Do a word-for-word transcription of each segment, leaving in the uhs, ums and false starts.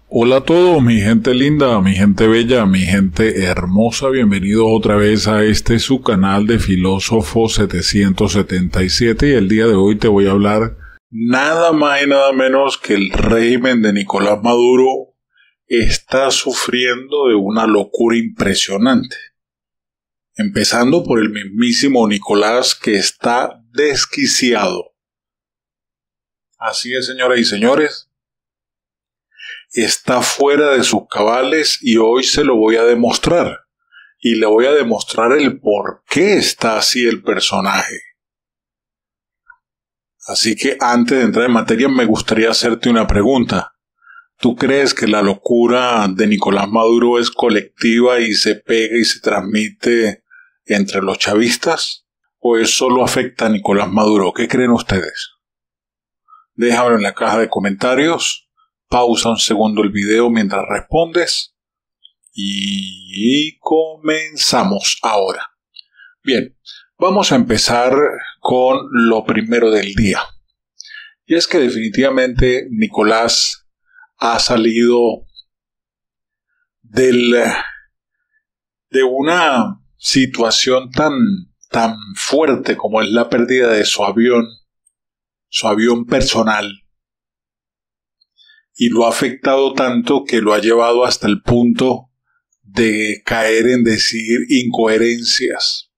Hola a todos, mi gente linda, mi gente bella, mi gente hermosa, bienvenidos otra vez a este su canal de Filósofo setecientos setenta y siete y el día de hoy te voy a hablar nada más y nada menos que el régimen de Nicolás Maduro está sufriendo de una locura impresionante. Empezando por el mismísimo Nicolás, que está desquiciado. Así es, señoras y señores. Está fuera de sus cabales y hoy se lo voy a demostrar. Y le voy a demostrar el por qué está así el personaje. Así que antes de entrar en materia me gustaría hacerte una pregunta. ¿Tú crees que la locura de Nicolás Maduro es colectiva y se pega y se transmite entre los chavistas? ¿O eso solo afecta a Nicolás Maduro? ¿Qué creen ustedes? Déjamelo en la caja de comentarios. Pausa un segundo el video mientras respondes y comenzamos ahora. Bien, vamos a empezar con lo primero del día. Y es que definitivamente Nicolás ha salido del, de una situación tan, tan fuerte como es la pérdida de su avión, su avión personal. Y lo ha afectado tanto que lo ha llevado hasta el punto de caer en decir incoherencias,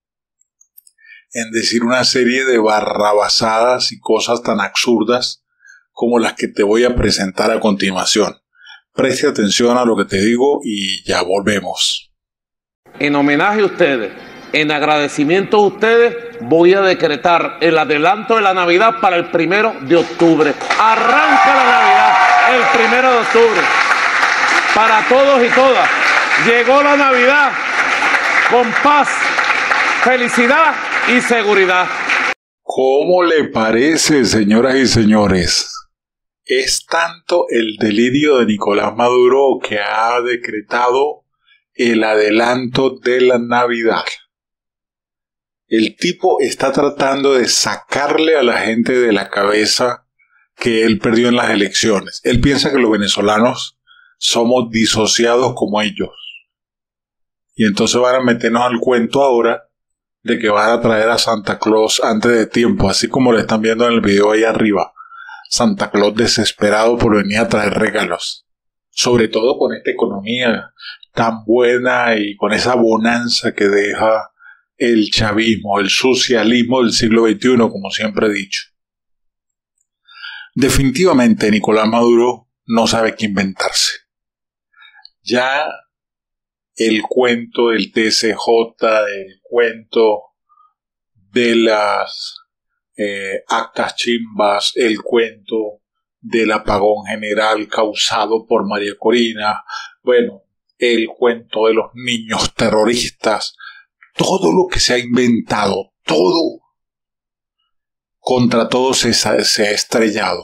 en decir una serie de barrabasadas y cosas tan absurdas como las que te voy a presentar a continuación. Preste atención a lo que te digo y ya volvemos. En homenaje a ustedes, en agradecimiento a ustedes, voy a decretar el adelanto de la Navidad para el primero de octubre. Arranca la Navidad el primero de octubre. Para todos y todas. Llegó la Navidad con paz, felicidad y seguridad. ¿Cómo le parece, señoras y señores? Es tanto el delirio de Nicolás Maduro que ha decretado el adelanto de la Navidad. El tipo está tratando de sacarle a la gente de la cabeza que él perdió en las elecciones. Él piensa que los venezolanos somos disociados como ellos. Y entonces van a meternos al cuento ahora de que van a traer a Santa Claus antes de tiempo, así como lo están viendo en el video ahí arriba. Santa Claus desesperado por venir a traer regalos. Sobre todo con esta economía tan buena y con esa bonanza que deja el chavismo, el socialismo del siglo veintiuno, como siempre he dicho. Definitivamente Nicolás Maduro no sabe qué inventarse. Ya el cuento del T C J, el cuento de las eh, actas chimbas, el cuento del apagón general causado por María Corina, bueno, el cuento de los niños terroristas, todo lo que se ha inventado, todo, contra todo se, se ha estrellado.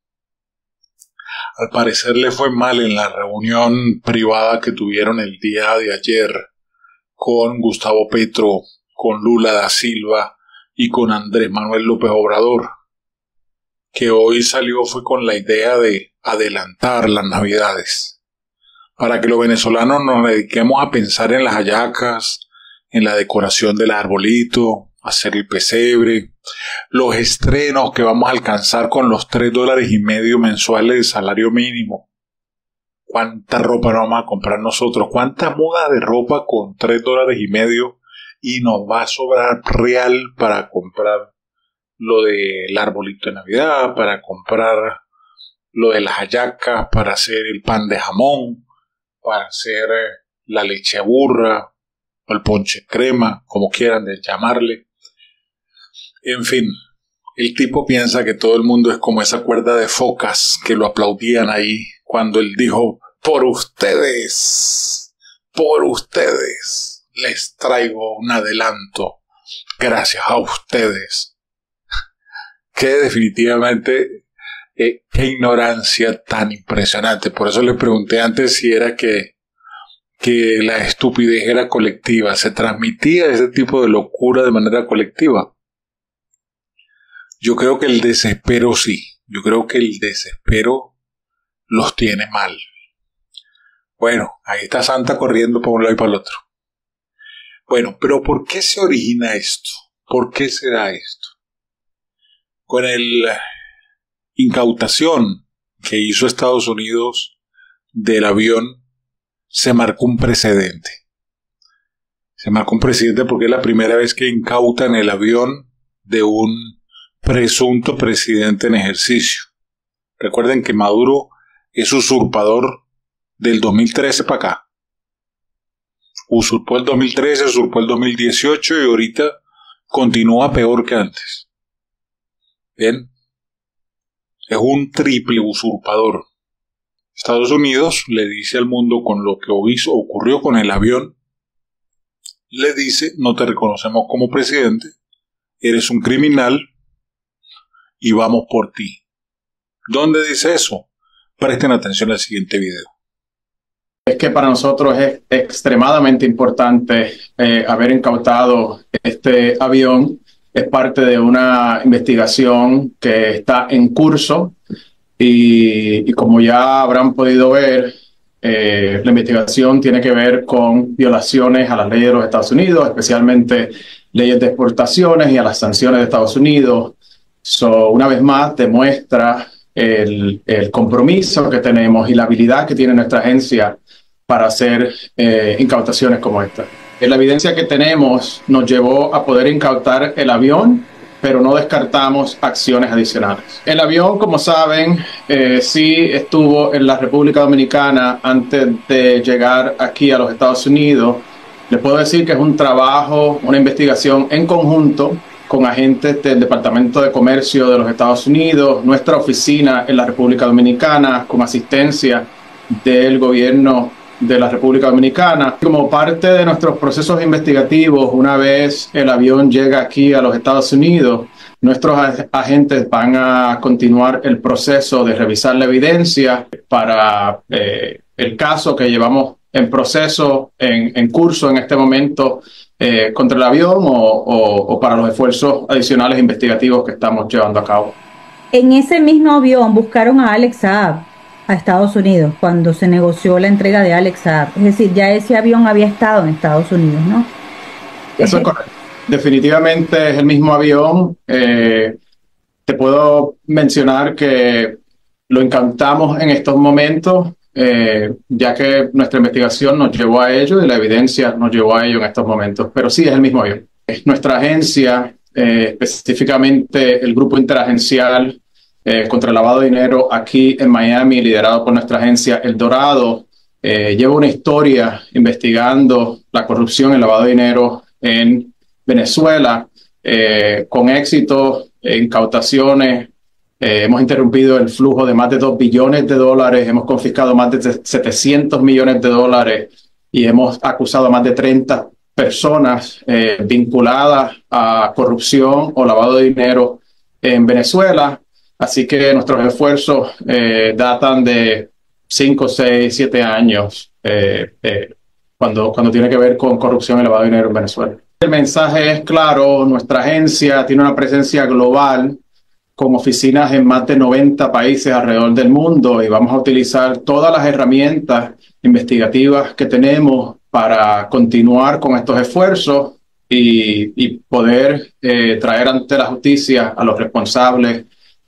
Al parecer le fue mal en la reunión privada que tuvieron el día de ayer con Gustavo Petro, con Lula da Silva y con Andrés Manuel López Obrador, que hoy salió fue con la idea de adelantar las Navidades, para que los venezolanos nos dediquemos a pensar en las hallacas, en la decoración del arbolito, hacer el pesebre, los estrenos que vamos a alcanzar con los tres dólares y medio mensuales de salario mínimo. ¿Cuánta ropa nos vamos a comprar nosotros? ¿Cuántas mudas de ropa con tres dólares y medio? Y nos va a sobrar real para comprar lo del arbolito de Navidad, para comprar lo de las hallacas, para hacer el pan de jamón, para hacer la leche burra, o el ponche crema, como quieran de llamarle. En fin, el tipo piensa que todo el mundo es como esa cuerda de focas que lo aplaudían ahí cuando él dijo: por ustedes, por ustedes, les traigo un adelanto, gracias a ustedes. Que definitivamente, eh, qué ignorancia tan impresionante. Por eso le pregunté antes si era que que la estupidez era colectiva, se transmitía ese tipo de locura de manera colectiva. Yo creo que el desespero sí, yo creo que el desespero los tiene mal, Bueno, ahí está Santa corriendo para un lado y para el otro. Bueno, pero ¿por qué se origina esto? ¿Por qué se da esto? Con la incautación que hizo Estados Unidos del avión, se marcó un precedente. Se marcó un precedente porque es la primera vez que incautan el avión de un presunto presidente en ejercicio. Recuerden que Maduro es usurpador del dos mil trece para acá. Usurpó el dos mil trece, usurpó el dos mil dieciocho y ahorita continúa peor que antes. Bien, es un triple usurpador. Estados Unidos le dice al mundo con lo que hizo, ocurrió con el avión, le dice: no te reconocemos como presidente, eres un criminal y vamos por ti. ¿Dónde dice eso? Presten atención al siguiente video. Es que para nosotros es extremadamente importante eh, haber incautado este avión. Es parte de una investigación que está en curso y, y como ya habrán podido ver, eh, la investigación tiene que ver con violaciones a las leyes de los Estados Unidos, especialmente leyes de exportaciones y a las sanciones de Estados Unidos. So, una vez más, demuestra el, el compromiso que tenemos y la habilidad que tiene nuestra agencia para hacer eh, incautaciones como esta. La evidencia que tenemos nos llevó a poder incautar el avión, pero no descartamos acciones adicionales. El avión, como saben, eh, sí estuvo en la República Dominicana antes de llegar aquí a los Estados Unidos. Les puedo decir que es un trabajo, una investigación en conjunto con agentes del Departamento de Comercio de los Estados Unidos, nuestra oficina en la República Dominicana, con asistencia del gobierno de la República Dominicana. Como parte de nuestros procesos investigativos, una vez el avión llega aquí a los Estados Unidos, nuestros agentes van a continuar el proceso de revisar la evidencia para eh, el caso que llevamos en proceso, en, en curso en este momento, eh, contra el avión o, o, o para los esfuerzos adicionales investigativos que estamos llevando a cabo. En ese mismo avión buscaron a Alex Saab a Estados Unidos cuando se negoció la entrega de Alex Saab. Es decir, ya ese avión había estado en Estados Unidos, ¿no? Eso es correcto. Definitivamente es el mismo avión. Eh, te puedo mencionar que lo incautamos en estos momentos, eh, ya que nuestra investigación nos llevó a ello y la evidencia nos llevó a ello en estos momentos. Pero sí, es el mismo avión. Es nuestra agencia, eh, específicamente el grupo interagencial Eh, contra el lavado de dinero aquí en Miami, liderado por nuestra agencia El Dorado, eh, lleva una historia investigando la corrupción y el lavado de dinero en Venezuela, eh, con éxito, incautaciones. Eh, hemos interrumpido el flujo de más de dos billones de dólares, hemos confiscado más de setecientos millones de dólares y hemos acusado a más de treinta personas eh, vinculadas a corrupción o lavado de dinero en Venezuela. Así que nuestros esfuerzos eh, datan de cinco, seis, siete años eh, eh, cuando, cuando tiene que ver con corrupción y lavado de dinero en Venezuela. El mensaje es claro: nuestra agencia tiene una presencia global con oficinas en más de noventa países alrededor del mundo y vamos a utilizar todas las herramientas investigativas que tenemos para continuar con estos esfuerzos y, y poder eh, traer ante la justicia a los responsables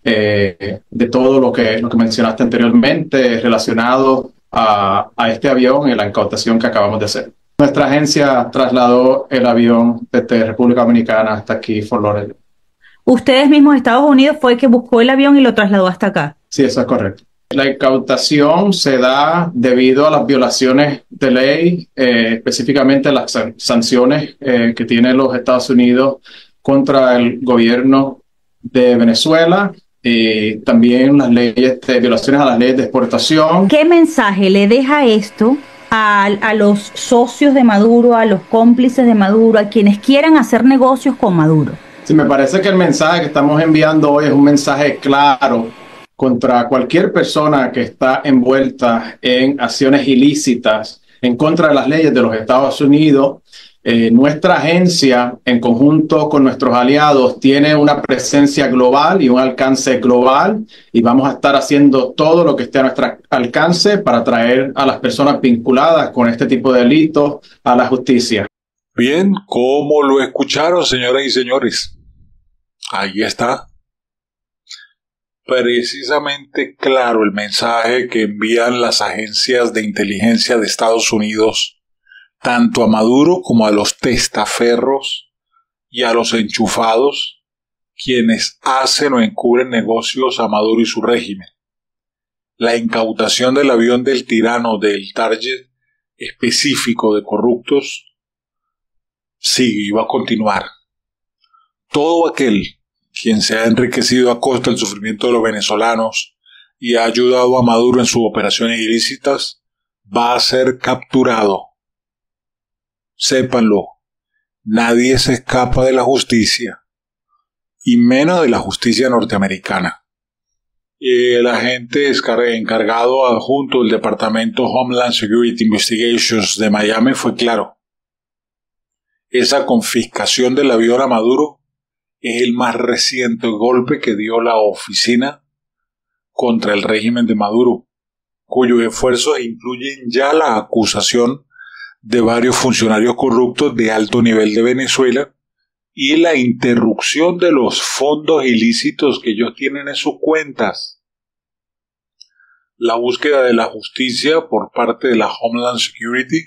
Eh, de todo lo que, lo que mencionaste anteriormente relacionado a, a este avión y la incautación que acabamos de hacer. Nuestra agencia trasladó el avión desde República Dominicana hasta aquí, Fort Lauderdale. ¿Ustedes mismos, Estados Unidos, fue el que buscó el avión y lo trasladó hasta acá? Sí, eso es correcto. La incautación se da debido a las violaciones de ley, eh, específicamente las san sanciones eh, que tienen los Estados Unidos contra el gobierno de Venezuela, y también las leyes de violaciones a las leyes de exportación. ¿Qué mensaje le deja esto a, a los socios de Maduro, a los cómplices de Maduro, a quienes quieran hacer negocios con Maduro? Sí, me parece que el mensaje que estamos enviando hoy es un mensaje claro contra cualquier persona que está envuelta en acciones ilícitas en contra de las leyes de los Estados Unidos. Eh, nuestra agencia, en conjunto con nuestros aliados, tiene una presencia global y un alcance global, y vamos a estar haciendo todo lo que esté a nuestro alcance para traer a las personas vinculadas con este tipo de delitos a la justicia. Bien, ¿cómo lo escucharon, señoras y señores? Ahí está. Precisamente claro el mensaje que envían las agencias de inteligencia de Estados Unidos tanto a Maduro como a los testaferros y a los enchufados, quienes hacen o encubren negocios a Maduro y su régimen. La incautación del avión del tirano del target específico de corruptos sigue y va a continuar. Todo aquel quien se ha enriquecido a costa del sufrimiento de los venezolanos y ha ayudado a Maduro en sus operaciones ilícitas va a ser capturado. Sépanlo, nadie se escapa de la justicia, y menos de la justicia norteamericana. Y el agente encargado adjunto del Departamento Homeland Security Investigations de Miami fue claro. Esa confiscación del avión a Maduro es el más reciente golpe que dio la oficina contra el régimen de Maduro, cuyos esfuerzos incluyen ya la acusación de varios funcionarios corruptos de alto nivel de Venezuela y la interrupción de los fondos ilícitos que ellos tienen en sus cuentas. La búsqueda de la justicia por parte de la Homeland Security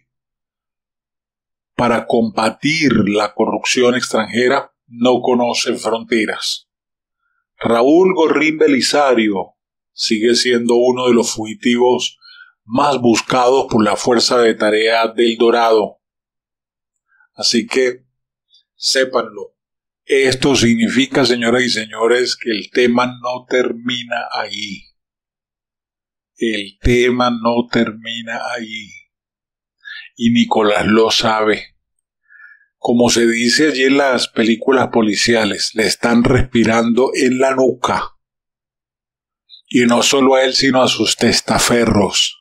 para combatir la corrupción extranjera no conoce fronteras. Raúl Gorrín Belisario sigue siendo uno de los fugitivos más buscados por la Fuerza de Tarea del Dorado. Así que, sépanlo, esto significa, señoras y señores, que el tema no termina ahí. El tema no termina ahí. Y Nicolás lo sabe. Como se dice allí en las películas policiales, le están respirando en la nuca. Y no solo a él, sino a sus testaferros.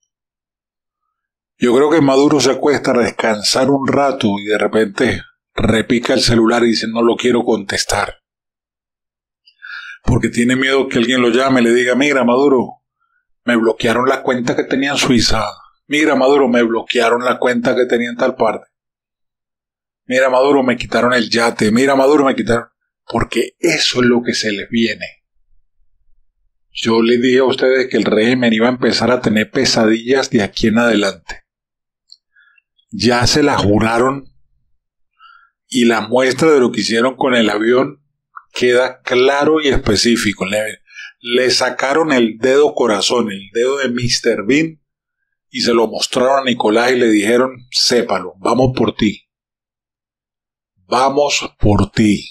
Yo creo que Maduro se acuesta a descansar un rato y de repente repica el celular y dice no lo quiero contestar. Porque tiene miedo que alguien lo llame y le diga, mira Maduro, me bloquearon la cuenta que tenía en Suiza. Mira Maduro, me bloquearon la cuenta que tenía en tal parte. Mira Maduro, me quitaron el yate. Mira Maduro, me quitaron... Porque eso es lo que se les viene. Yo les dije a ustedes que el régimen iba a empezar a tener pesadillas de aquí en adelante. Ya se la juraron y la muestra de lo que hicieron con el avión queda claro y específico. Le, le sacaron el dedo corazón, el dedo de mister Bean y se lo mostraron a Nicolás y le dijeron, sépalo, vamos por ti. Vamos por ti.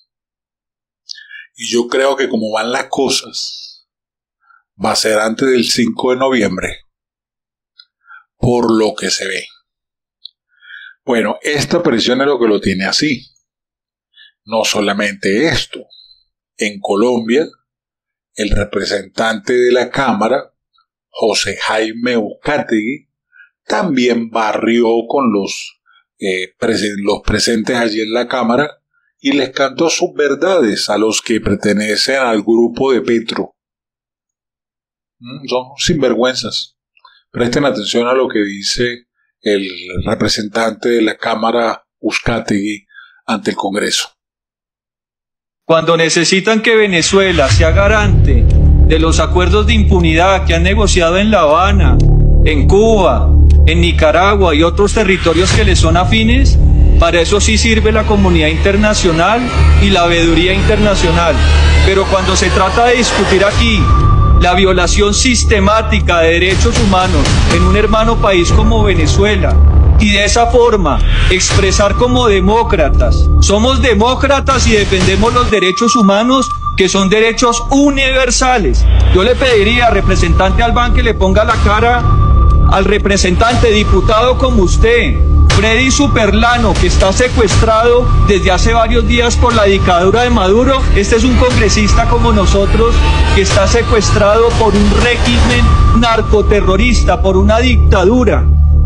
Y yo creo que como van las cosas, va a ser antes del cinco de noviembre, por lo que se ve. Bueno, esta presión es lo que lo tiene así. No solamente esto. En Colombia, el representante de la Cámara, José Jaime Uzcategui, también barrió con los, eh, presen- los presentes allí en la Cámara y les cantó sus verdades a los que pertenecen al grupo de Petro. Mm, son sinvergüenzas. Presten atención a lo que dice el representante de la Cámara Uzcategui ante el Congreso. Cuando necesitan que Venezuela sea garante de los acuerdos de impunidad que han negociado en La Habana, en Cuba, en Nicaragua y otros territorios que les son afines, para eso sí sirve la comunidad internacional y la veeduría internacional. Pero cuando se trata de discutir aquí la violación sistemática de derechos humanos en un hermano país como Venezuela, y de esa forma expresar como demócratas, somos demócratas y defendemos los derechos humanos, que son derechos universales. Yo le pediría al representante Albán que le ponga la cara al representante diputado como usted, Freddy Superlano, que está secuestrado desde hace varios días por la dictadura de Maduro. Este es un congresista como nosotros que está secuestrado por un régimen narcoterrorista, por una dictadura.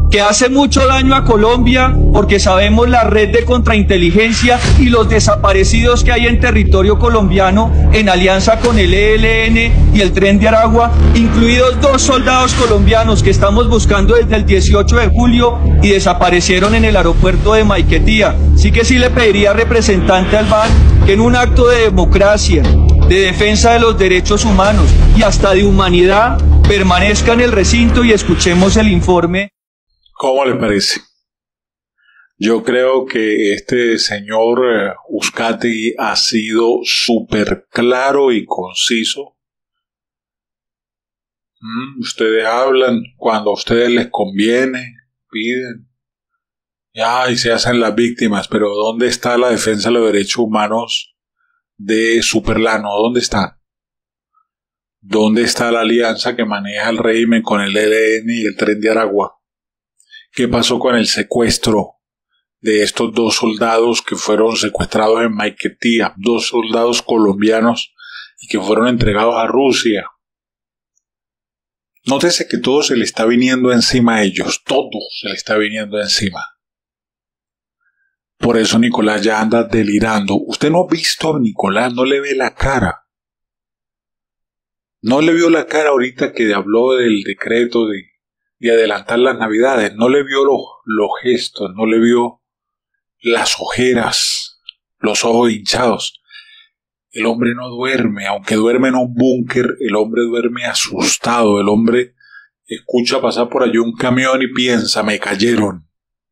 que hace mucho daño a Colombia porque sabemos la red de contrainteligencia y los desaparecidos que hay en territorio colombiano en alianza con el E L N y el Tren de Aragua, incluidos dos soldados colombianos que estamos buscando desde el dieciocho de julio y desaparecieron en el aeropuerto de Maiquetía. Sí que sí le pediría, representante Albán, que en un acto de democracia, de defensa de los derechos humanos y hasta de humanidad, permanezca en el recinto y escuchemos el informe. ¿Cómo le parece? Yo creo que este señor eh, Uzcategui ha sido súper claro y conciso. Mm, ustedes hablan cuando a ustedes les conviene, piden, ya, y se hacen las víctimas, pero ¿dónde está la defensa de los derechos humanos de Superlano? ¿Dónde está? ¿Dónde está la alianza que maneja el régimen con el E L N y el Tren de Aragua? ¿Qué pasó con el secuestro de estos dos soldados que fueron secuestrados en Maiquetía? Dos soldados colombianos y que fueron entregados a Rusia. Nótese que todo se le está viniendo encima a ellos. Todo se le está viniendo encima. Por eso Nicolás ya anda delirando. Usted no ha visto a Nicolás, no le ve la cara. No le vio la cara ahorita que habló del decreto de y adelantar las navidades, no le vio los, los gestos, no le vio las ojeras, los ojos hinchados. El hombre no duerme, aunque duerme en un búnker, el hombre duerme asustado, el hombre escucha pasar por allí un camión y piensa, me cayeron.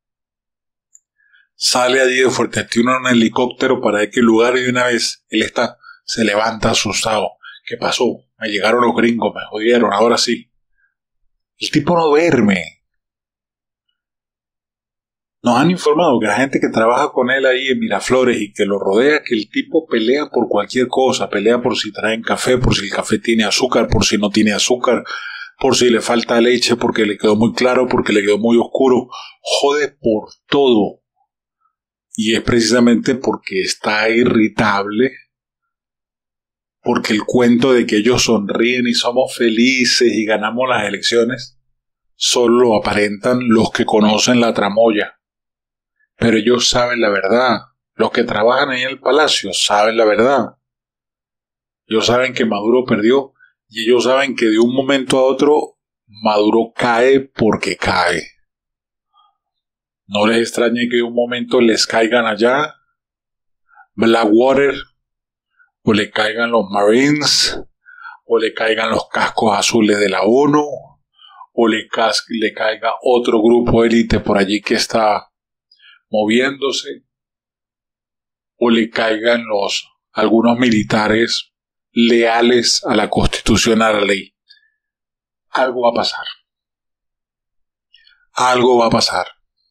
Sale allí de Fuerteventura en un helicóptero para aquel lugar y de una vez él está, se levanta asustado. ¿Qué pasó? Me llegaron los gringos, me jodieron, ahora sí. El tipo no duerme. Nos han informado que la gente que trabaja con él ahí en Miraflores y que lo rodea, que el tipo pelea por cualquier cosa, pelea por si traen café, por si el café tiene azúcar, por si no tiene azúcar, por si le falta leche, porque le quedó muy claro, porque le quedó muy oscuro. Jode por todo. Y es precisamente porque está irritable, porque el cuento de que ellos sonríen y somos felices y ganamos las elecciones solo lo aparentan los que conocen la tramoya. Pero ellos saben la verdad. Los que trabajan ahí en el palacio saben la verdad. Ellos saben que Maduro perdió y ellos saben que de un momento a otro Maduro cae porque cae. No les extrañe que de un momento les caigan allá Blackwater, o le caigan los Marines, o le caigan los cascos azules de la ONU, o le, le caiga otro grupo élite por allí que está moviéndose, o le caigan los algunos militares leales a la Constitución, a la ley. Algo va a pasar. Algo va a pasar.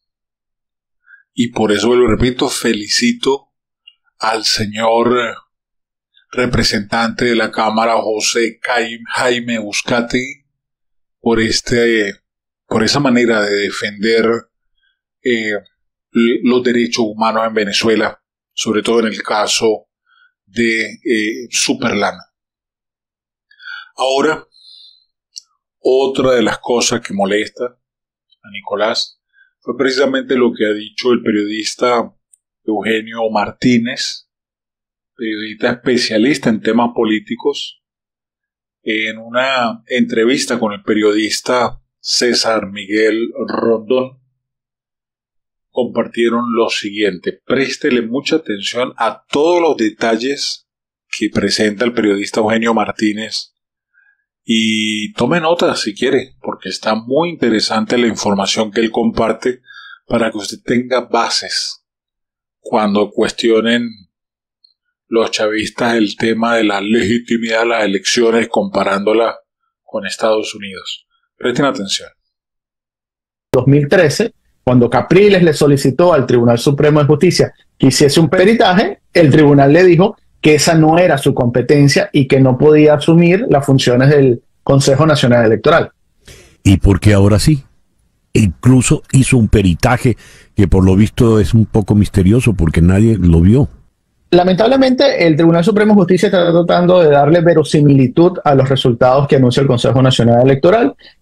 Y por eso, lo repito, felicito al señor representante de la Cámara, José Jaime Uzcategui, por este, por esa manera de defender eh, los derechos humanos en Venezuela, sobre todo en el caso de eh, Superlano. Ahora, otra de las cosas que molesta a Nicolás fue precisamente lo que ha dicho el periodista Eugenio Martínez, periodista especialista en temas políticos, en una entrevista con el periodista César Miguel Rondón. Compartieron lo siguiente: préstele mucha atención a todos los detalles que presenta el periodista Eugenio Martínez y tome nota si quiere, porque está muy interesante la información que él comparte para que usted tenga bases cuando cuestionen los chavistas el tema de la legitimidad de las elecciones comparándola con Estados Unidos. Presten atención. dos mil trece, cuando Capriles le solicitó al Tribunal Supremo de Justicia que hiciese un peritaje, el tribunal le dijo que esa no era su competencia y que no podía asumir las funciones del Consejo Nacional Electoral. ¿Y por qué ahora sí? Incluso hizo un peritaje que por lo visto es un poco misterioso porque nadie lo vio. Lamentablemente, el Tribunal Supremo de Justicia está tratando de darle verosimilitud a los resultados que anuncia el Consejo Nacional Electoral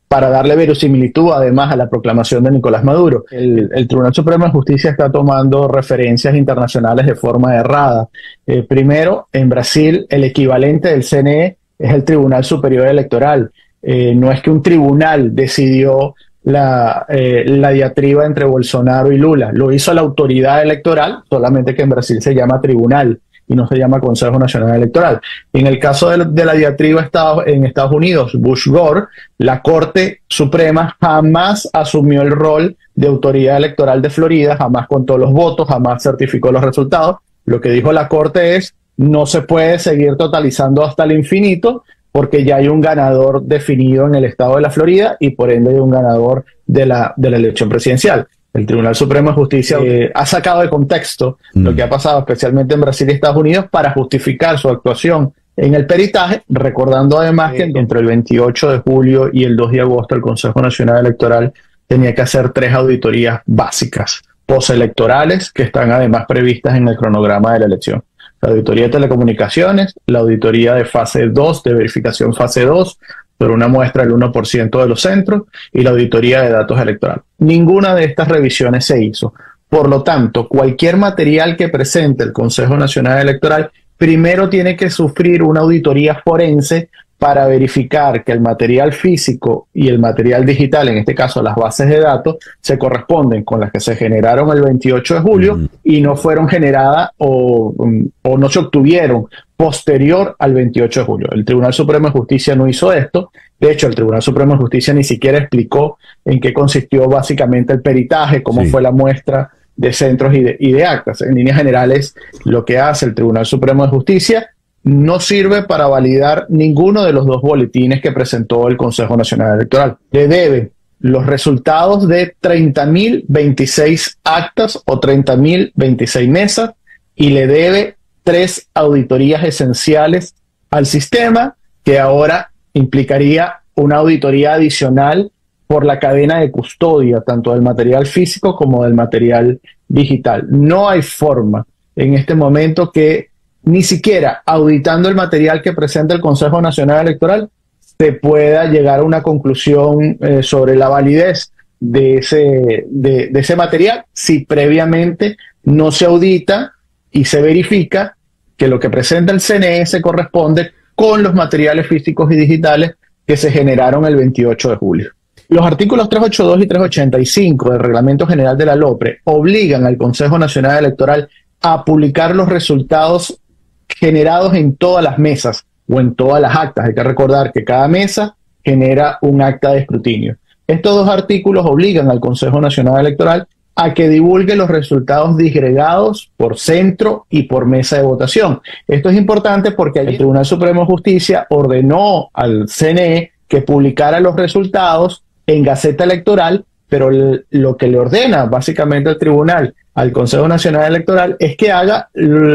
para darle verosimilitud además a la proclamación de Nicolás Maduro. El, el Tribunal Supremo de Justicia está tomando referencias internacionales de forma errada. Eh, primero, en Brasil el equivalente del C N E es el Tribunal Superior Electoral. Eh, no es que un tribunal decidió la, eh, la diatriba entre Bolsonaro y Lula, lo hizo la autoridad electoral, solamente que en Brasil se llama tribunal y no se llama Consejo Nacional Electoral. En el caso de, de la diatriba Estado, en Estados Unidos, Bush-Gore, la Corte Suprema jamás asumió el rol de autoridad electoral de Florida, jamás contó los votos, jamás certificó los resultados. Lo que dijo la Corte es, no se puede seguir totalizando hasta el infinito, porque ya hay un ganador definido en el estado de la Florida y por ende hay un ganador de la, de la elección presidencial. El Tribunal Supremo de Justicia eh, ha sacado de contexto mm. lo que ha pasado especialmente en Brasil y Estados Unidos para justificar su actuación en el peritaje, recordando además que entre el veintiocho de julio y el dos de agosto el Consejo Nacional Electoral tenía que hacer tres auditorías básicas, postelectorales, que están además previstas en el cronograma de la elección. La auditoría de telecomunicaciones, la auditoría de fase dos, de verificación fase dos, por una muestra del uno por ciento de los centros, y la auditoría de datos electorales. Ninguna de estas revisiones se hizo. Por lo tanto, cualquier material que presente el Consejo Nacional Electoral primero tiene que sufrir una auditoría forense para verificar que el material físico y el material digital, en este caso las bases de datos, se corresponden con las que se generaron el veintiocho de julio mm. y no fueron generadas o, o no se obtuvieron posterior al veintiocho de julio. El Tribunal Supremo de Justicia no hizo esto. De hecho, el Tribunal Supremo de Justicia ni siquiera explicó en qué consistió básicamente el peritaje, cómo sí. fue la muestra de centros y de, y de actas. En líneas generales, lo que hace el Tribunal Supremo de Justicia no sirve para validar ninguno de los dos boletines que presentó el Consejo Nacional Electoral. Le debe los resultados de treinta mil veintiséis actas o treinta mil veintiséis mesas y le debe tres auditorías esenciales al sistema, que ahora implicaría una auditoría adicional por la cadena de custodia, tanto del material físico como del material digital. No hay forma en este momento que ni siquiera auditando el material que presenta el Consejo Nacional Electoral se pueda llegar a una conclusión eh, sobre la validez de ese, de, de ese material si previamente no se audita y se verifica que lo que presenta el C N E se corresponde con los materiales físicos y digitales que se generaron el veintiocho de julio. Los artículos trescientos ochenta y dos y trescientos ochenta y cinco del Reglamento General de la LOPRE obligan al Consejo Nacional Electoral a publicar los resultados generados en todas las mesas o en todas las actas. Hay que recordar que cada mesa genera un acta de escrutinio. Estos dos artículos obligan al Consejo Nacional Electoral a que divulgue los resultados disgregados por centro y por mesa de votación. Esto es importante porque el Tribunal Supremo de Justicia ordenó al C N E que publicara los resultados en Gaceta Electoral, pero lo que le ordena básicamente el tribunal al Consejo Nacional Electoral es que haga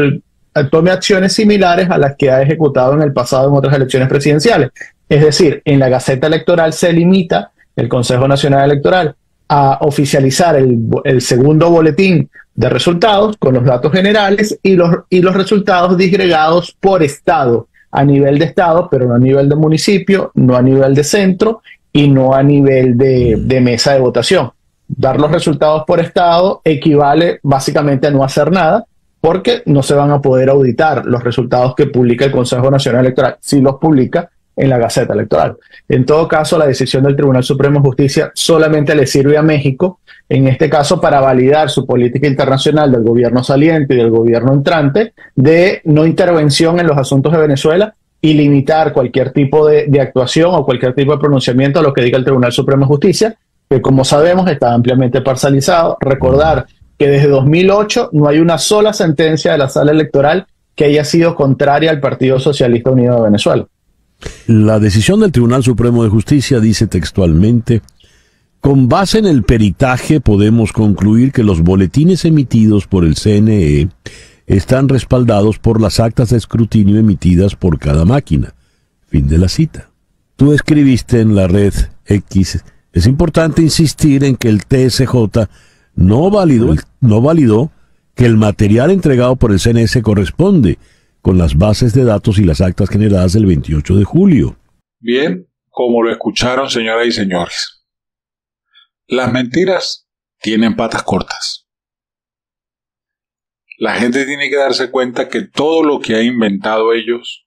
tome acciones similares a las que ha ejecutado en el pasado en otras elecciones presidenciales. Es decir, en la Gaceta Electoral se limita el Consejo Nacional Electoral a oficializar el, el segundo boletín de resultados con los datos generales y los, y los resultados disgregados por estado, a nivel de estado, pero no a nivel de municipio, no a nivel de centro y no a nivel de, de mesa de votación. Dar los resultados por estado equivale básicamente a no hacer nada, porque no se van a poder auditar los resultados que publica el Consejo Nacional Electoral, si los publica en la Gaceta Electoral. En todo caso, la decisión del Tribunal Supremo de Justicia solamente le sirve a México, en este caso para validar su política internacional del gobierno saliente y del gobierno entrante de no intervención en los asuntos de Venezuela y limitar cualquier tipo de, de actuación o cualquier tipo de pronunciamiento a lo que diga el Tribunal Supremo de Justicia, que como sabemos está ampliamente parcializado. Recordar que desde dos mil ocho no hay una sola sentencia de la Sala Electoral que haya sido contraria al Partido Socialista Unido de Venezuela. La decisión del Tribunal Supremo de Justicia dice textualmente: con base en el peritaje podemos concluir que los boletines emitidos por el C N E están respaldados por las actas de escrutinio emitidas por cada máquina. Fin de la cita. Tú escribiste en la red X: es importante insistir en que el T S J no validó, no validó que el material entregado por el C N E se corresponde con las bases de datos y las actas generadas del veintiocho de julio. Bien, como lo escucharon, señoras y señores. Las mentiras tienen patas cortas. La gente tiene que darse cuenta que todo lo que han inventado ellos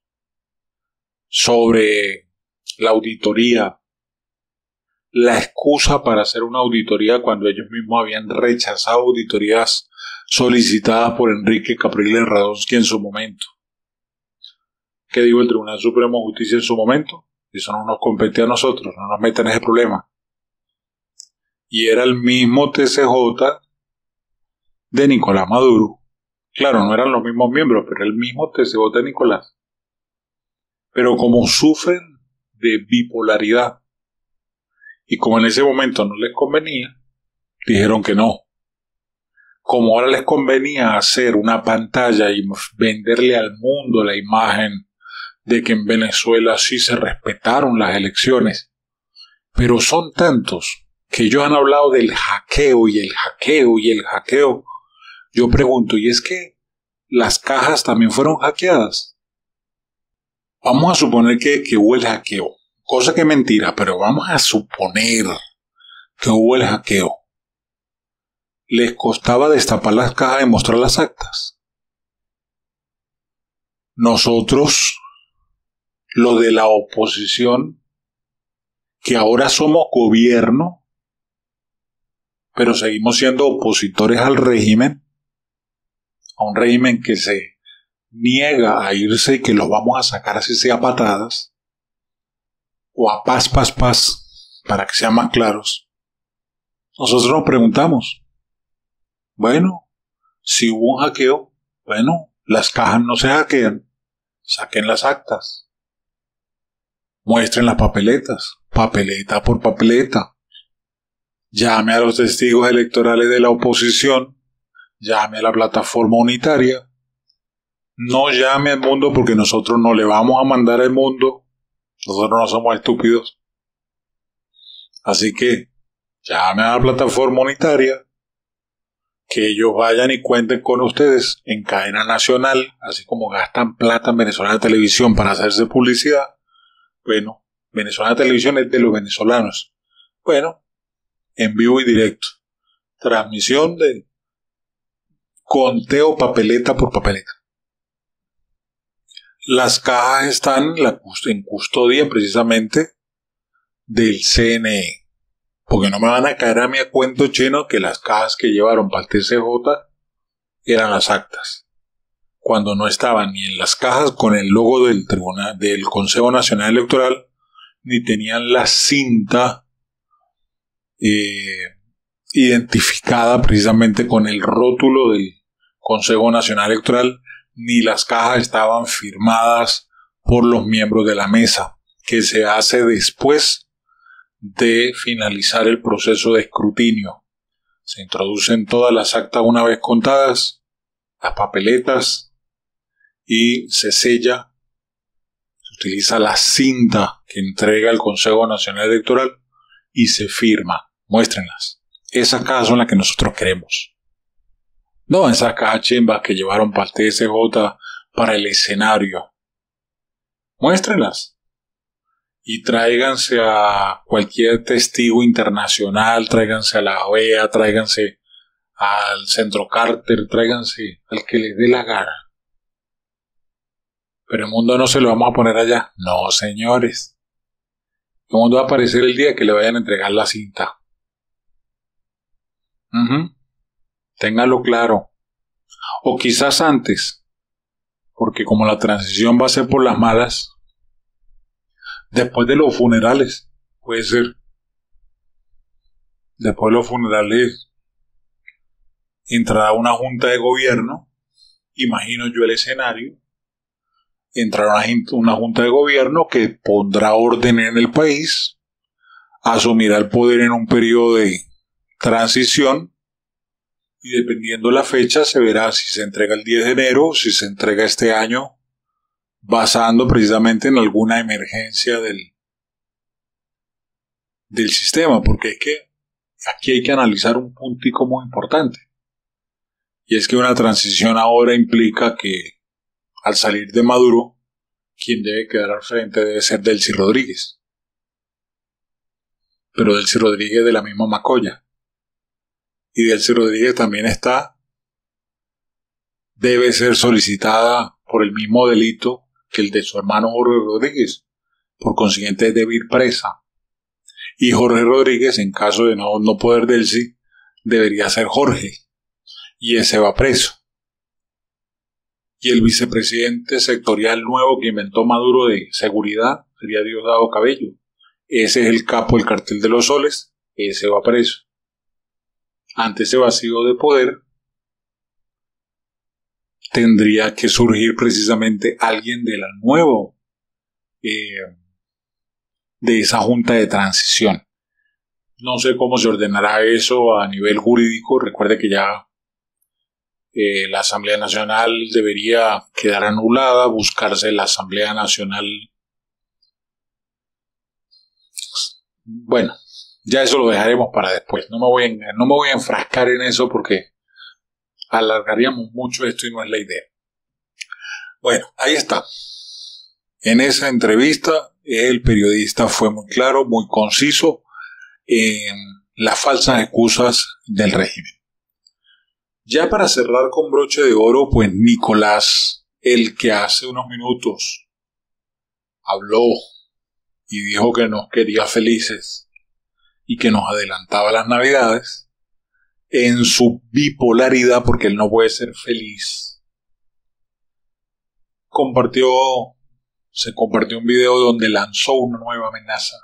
sobre la auditoría, la excusa para hacer una auditoría cuando ellos mismos habían rechazado auditorías solicitadas por Enrique Capriles Radonsky en su momento. ¿Qué dijo el Tribunal Supremo de Justicia en su momento? Eso no nos compete a nosotros, no nos metan en ese problema. Y era el mismo T C J de Nicolás Maduro. Claro, no eran los mismos miembros, pero el mismo T C J de Nicolás. Pero como sufren de bipolaridad, y como en ese momento no les convenía, dijeron que no. Como ahora les convenía hacer una pantalla y venderle al mundo la imagen de que en Venezuela sí se respetaron las elecciones, pero son tantos que ellos han hablado del hackeo y el hackeo y el hackeo. Yo pregunto, ¿y es que las cajas también fueron hackeadas? Vamos a suponer que, que hubo el hackeo, cosa que es mentira, pero vamos a suponer que hubo el hackeo. ¿Les costaba destapar las cajas y mostrar las actas? Nosotros, los de la oposición, que ahora somos gobierno, pero seguimos siendo opositores al régimen, a un régimen que se niega a irse y que los vamos a sacar así sea a patadas, o a paz, paz, paz, para que sean más claros. Nosotros nos preguntamos, bueno, si hubo un hackeo, bueno, las cajas no se hackean, saquen las actas, muestren las papeletas, papeleta por papeleta, llame a los testigos electorales de la oposición, llame a la plataforma unitaria, no llame al mundo porque nosotros no le vamos a mandar al mundo, nosotros no somos estúpidos, así que llame a la plataforma unitaria, que ellos vayan y cuenten con ustedes en cadena nacional, así como gastan plata en Venezolana Televisión para hacerse publicidad. Bueno, Venezolana Televisión es de los venezolanos. Bueno, en vivo y directo. Transmisión de conteo papeleta por papeleta. Las cajas están en custodia precisamente del C N E. Porque no me van a caer a mí a cuento chino que las cajas que llevaron para el T C J eran las actas. Cuando no estaban ni en las cajas con el logo del Tribunal del Consejo Nacional Electoral, ni tenían la cinta eh, identificada precisamente con el rótulo del Consejo Nacional Electoral, ni las cajas estaban firmadas por los miembros de la mesa, que se hace después de finalizar el proceso de escrutinio. Se introducen todas las actas una vez contadas, las papeletas, y se sella, se utiliza la cinta que entrega el Consejo Nacional Electoral y se firma. Muéstrenlas. Esas cajas son las que nosotros queremos. No esas cajas chimbas que llevaron para el T S J para el escenario. Muéstrenlas. Y tráiganse a cualquier testigo internacional, tráiganse a la O E A, tráiganse al Centro Carter, tráiganse al que les dé la gana. Pero el mundo no se lo vamos a poner allá. No, señores. El mundo va a aparecer el día que le vayan a entregar la cinta. Uh-huh. Ténganlo claro. O quizás antes, porque como la transición va a ser por las malas, después de los funerales, puede ser. Después de los funerales entrará una junta de gobierno, imagino yo el escenario, entrará una junta de gobierno que pondrá orden en el país, asumirá el poder en un periodo de transición, y dependiendo de la fecha se verá si se entrega el diez de enero, si se entrega este año, basando precisamente en alguna emergencia del, del sistema, porque es que aquí hay que analizar un puntico muy importante, y es que una transición ahora implica que al salir de Maduro, quien debe quedar al frente debe ser Delcy Rodríguez. pero Delcy Rodríguez de la misma Macoya. Y Delcy Rodríguez también está, debe ser solicitada por el mismo delito que el de su hermano Jorge Rodríguez. Por consiguiente debe ir presa. Y Jorge Rodríguez, en caso de no, no poder Delcy, debería ser Jorge. Y ese va preso. Y el vicepresidente sectorial nuevo que inventó Maduro de seguridad sería Diosdado Cabello. Ese es el capo del cartel de los soles, ese va preso. Ante ese vacío de poder, tendría que surgir precisamente alguien de la nueva, eh, de esa junta de transición. No sé cómo se ordenará eso a nivel jurídico. Recuerde que ya eh, la Asamblea Nacional debería quedar anulada, buscarse la Asamblea Nacional. Bueno, ya eso lo dejaremos para después. No me voy a, no me voy a enfrascar en eso porque alargaríamos mucho esto y no es la idea. Bueno, ahí está. En esa entrevista el periodista fue muy claro, muy conciso en las falsas excusas del régimen. Ya para cerrar con broche de oro, pues Nicolás, el que hace unos minutos habló y dijo que nos quería felices y que nos adelantaba las Navidades, en su bipolaridad, porque él no puede ser feliz, compartió, se compartió un video donde lanzó una nueva amenaza.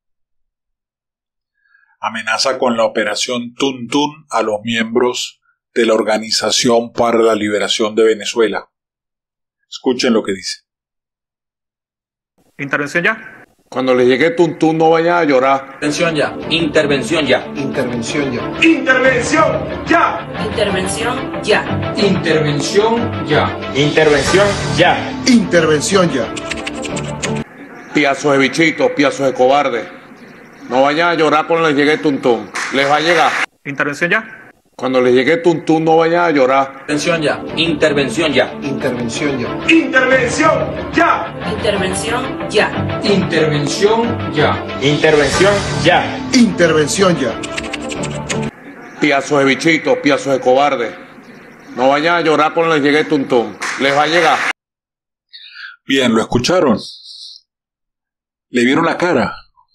Amenaza con la operación Tuntún a los miembros de la Organización para la Liberación de Venezuela. Escuchen lo que dice. ¿Intervención ya? Cuando le llegue Tuntún no vaya a llorar. Intervención ya. Intervención ya. Intervención ya. Intervención ya. Intervención ya. Intervención ya. Intervención ya. Intervención ya. Piazos de bichitos, piazos de cobardes. No vayan a llorar cuando les llegue Tuntún. Les va a llegar. Intervención ya. Cuando les llegue Tuntún no vayan a llorar. Intervención ya. Intervención ya. Intervención ya. Intervención ya. Intervención ya. Intervención ya. Intervención ya. Intervención ya. Piazos de bichitos, piazos de cobardes. No vayan a llorar cuando les llegue Tuntún. Les va a llegar. Bien, ¿lo escucharon? ¿Le vieron la cara?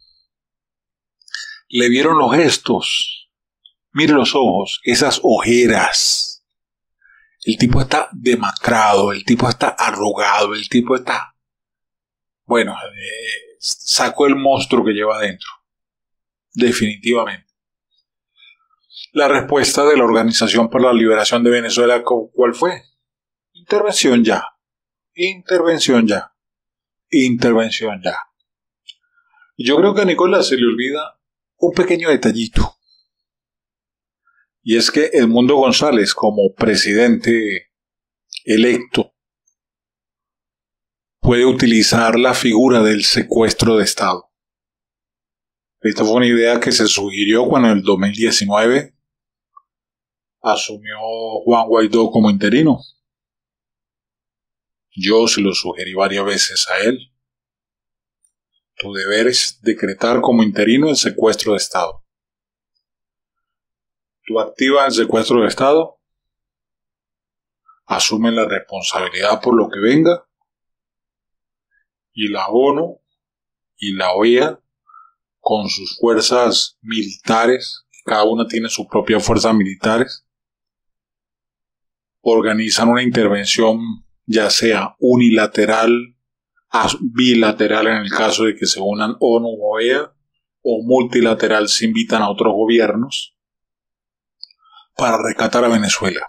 ¿Le vieron los gestos? Mire los ojos, esas ojeras. El tipo está demacrado, el tipo está arrugado, el tipo está... Bueno, eh, sacó el monstruo que lleva adentro. Definitivamente. La respuesta de la Organización para la Liberación de Venezuela, ¿cuál fue? Intervención ya. Intervención ya. Intervención ya. Y yo creo que a Nicolás se le olvida un pequeño detallito. Y es que Edmundo González, como presidente electo, puede utilizar la figura del secuestro de Estado. Esta fue una idea que se sugirió cuando en el dos mil diecinueve asumió Juan Guaidó como interino. Yo se lo sugerí varias veces a él. Tu deber es decretar como interino el secuestro de Estado. Tú activas el secuestro de Estado, asumen la responsabilidad por lo que venga, y la ONU y la O E A, con sus fuerzas militares, cada una tiene sus propias fuerzas militares, organizan una intervención ya sea unilateral, bilateral en el caso de que se unan ONU o O E A, o multilateral si invitan a otros gobiernos, para rescatar a Venezuela.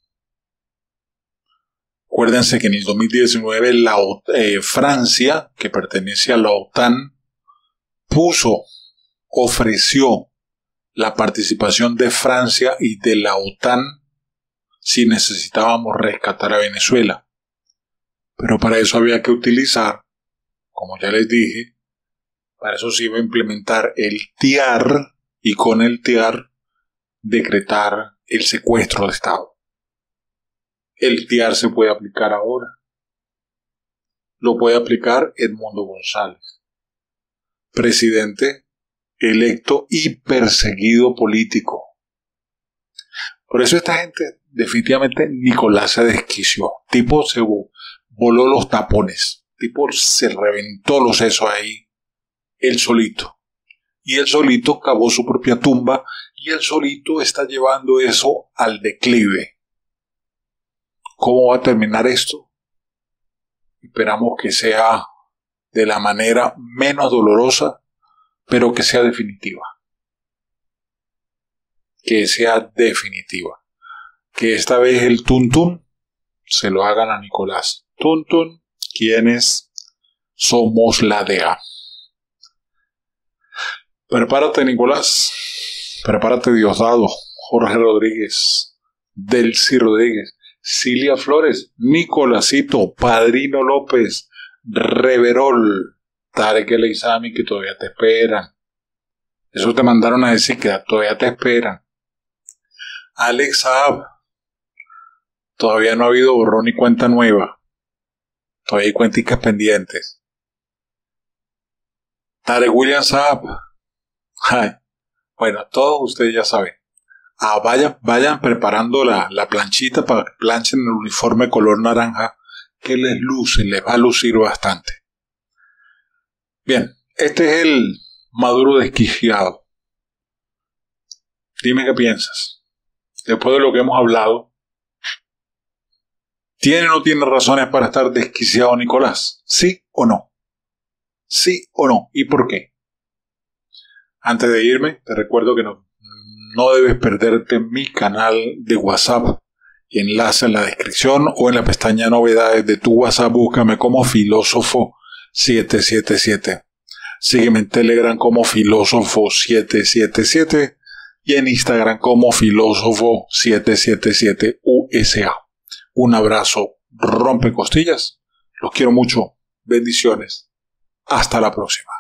Acuérdense que en el dos mil diecinueve la, eh, Francia, que pertenece a la OTAN, puso, ofreció la participación de Francia y de la OTAN si necesitábamos rescatar a Venezuela. Pero para eso había que utilizar, como ya les dije, para eso se iba a implementar el T I A R y con el T I A R decretar el secuestro de Estado. El T I A R se puede aplicar ahora. Lo puede aplicar Edmundo González, presidente electo y perseguido político. Por eso esta gente, definitivamente, Nicolás se desquició. Tipo se voló los tapones. Tipo se reventó los sesos ahí, él solito. Y él solito cavó su propia tumba y él solito está llevando eso al declive. ¿Cómo va a terminar esto? Esperamos que sea de la manera menos dolorosa, pero que sea definitiva. Que sea definitiva. Que esta vez el tuntún se lo hagan a Nicolás. Tuntún, quienes somos la D A. Prepárate, Nicolás. Prepárate, Diosdado, Jorge Rodríguez, Delcy Rodríguez, Cilia Flores, Nicolásito, Padrino López, Reverol, Tarek El Isami, que todavía te esperan. Eso te mandaron a decir que todavía te esperan. Alex Saab, todavía no ha habido borrón y cuenta nueva. Todavía hay cuenticas pendientes. Tarek William Saab. Ay, bueno, todos ustedes ya saben. Ah, vayan, vayan preparando la, la planchita para que planchen el uniforme color naranja, que les luce, les va a lucir bastante. Bien, este es el Maduro desquiciado. Dime qué piensas. Después de lo que hemos hablado, ¿tiene o no tiene razones para estar desquiciado Nicolás? ¿Sí o no? ¿Sí o no? ¿Y por qué? Antes de irme, te recuerdo que no, no debes perderte mi canal de WhatsApp. Enlace en la descripción o en la pestaña novedades de tu WhatsApp. Búscame como Filósofo siete siete siete. Sígueme en Telegram como Filósofo siete siete siete y en Instagram como Filósofo siete siete siete U S A. Un abrazo, rompe costillas. Los quiero mucho. Bendiciones. Hasta la próxima.